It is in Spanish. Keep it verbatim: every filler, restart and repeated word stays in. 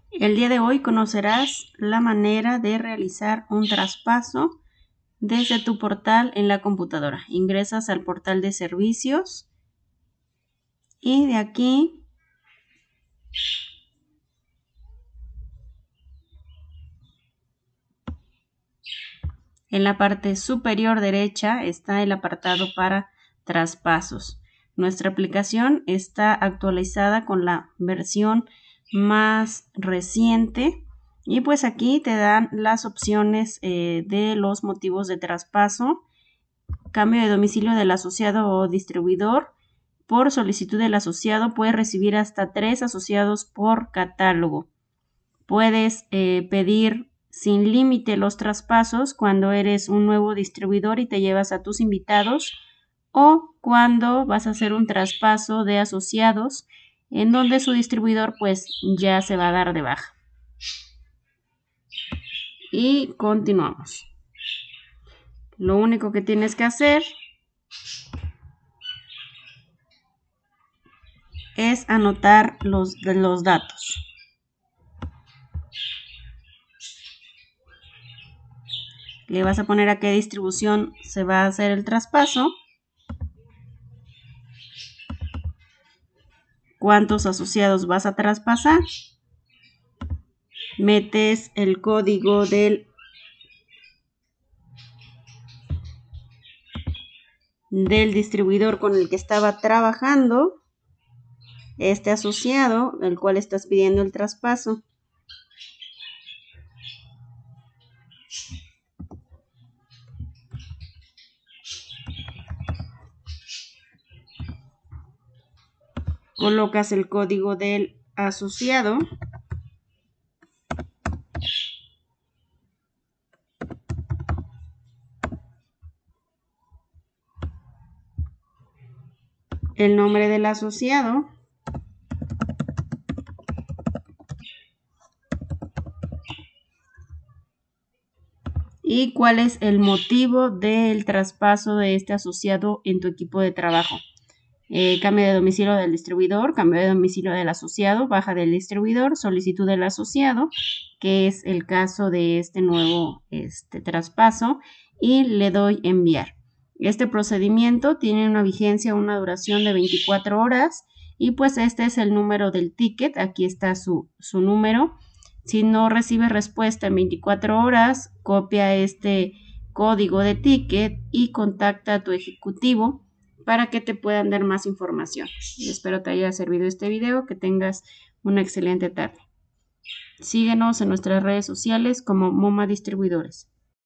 El día de hoy conocerás la manera de realizar un traspaso desde tu portal en la computadora. Ingresas al portal de servicios y de aquí en la parte superior derecha está el apartado para traspasos. Nuestra aplicación está actualizada con la versión más reciente y pues aquí te dan las opciones eh, de los motivos de traspaso, cambio de domicilio del asociado o distribuidor. Por solicitud del asociado puedes recibir hasta tres asociados por catálogo. Puedes eh, pedir sin límite los traspasos cuando eres un nuevo distribuidor y te llevas a tus invitados, o cuando vas a hacer un traspaso de asociados en donde su distribuidor pues ya se va a dar de baja. Y continuamos. Lo único que tienes que hacer es anotar los, los datos. Le vas a poner a qué distribución se va a hacer el traspaso, cuántos asociados vas a traspasar, metes el código del, del distribuidor con el que estaba trabajando este asociado, el cual estás pidiendo el traspaso. Colocas el código del asociado. El nombre del asociado. Y cuál es el motivo del traspaso de este asociado en tu equipo de trabajo. Eh, cambio de domicilio del distribuidor, cambio de domicilio del asociado, baja del distribuidor, solicitud del asociado, que es el caso de este nuevo este, traspaso, y le doy enviar. Este procedimiento tiene una vigencia, una duración de veinticuatro horas, y pues este es el número del ticket. Aquí está su, su número. Si no recibes respuesta en veinticuatro horas, copia este código de ticket y contacta a tu ejecutivo para que te puedan dar más información. Espero te haya servido este video, que tengas una excelente tarde. Síguenos en nuestras redes sociales como Moma Distribuidores.